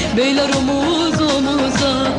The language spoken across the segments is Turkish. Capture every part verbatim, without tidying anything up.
beyler omuz omuza.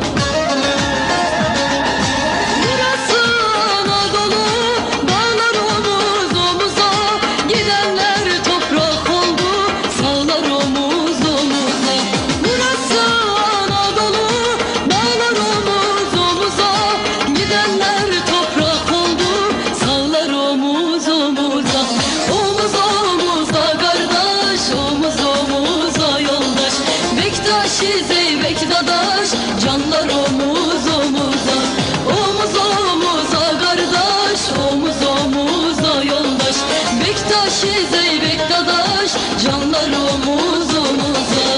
Burası Anadolu, dağlar omuz omuza. Gidenler toprak oldu, sağlar omuz omuza. Burası Anadolu, dağlar omuz omuza. Gidenler toprak oldu, sağlar omuz omuza. Omuz omuza kardeş, omuz omuza yoldaş. Bektaşi Zeybek dadaş, canlar omuz omuza. Omuz omuza kardeş, omuz omuza yoldaş. Bektaşi Zeybek dadaş, canlar omuz omuza.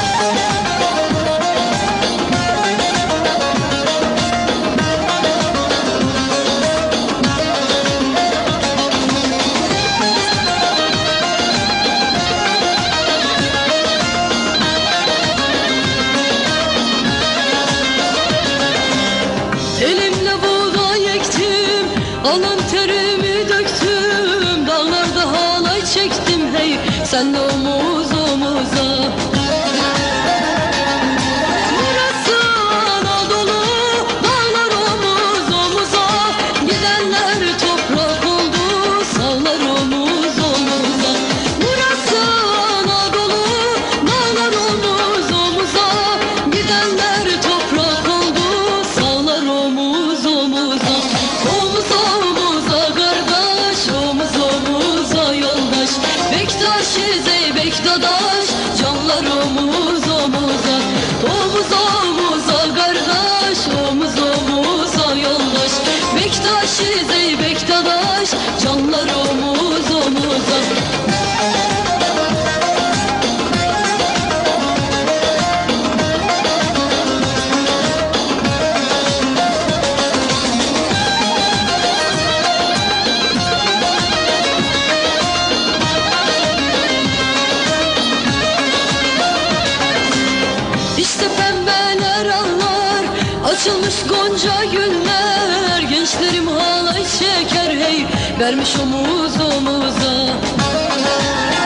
Elimle buğday ektim, alın terimi döktüm. Dağlarda halay çektim hey, senle omuz omuza. Burası Anadolu, dağlar omuz omuza. Gidenler toprak oldu, sağlar omuz omuza. Burası Anadolu, dağlar omuz omuza. Gidenler toprak oldu, sağlar omuz omuza. Omuz omuza kardeş, omuz omuza yoldaş. Bektaşi Zeybek dadaş, canlar omuz omuza. Omuz omuza kardeş, omuz omuza yoldaş. Bektaşi Zeybek dadaş, canlar omuz omuza. İşte pembeler ağlar, açılmış gonca güller. Gençlerim halay çeker hey, vermiş omuz omuza.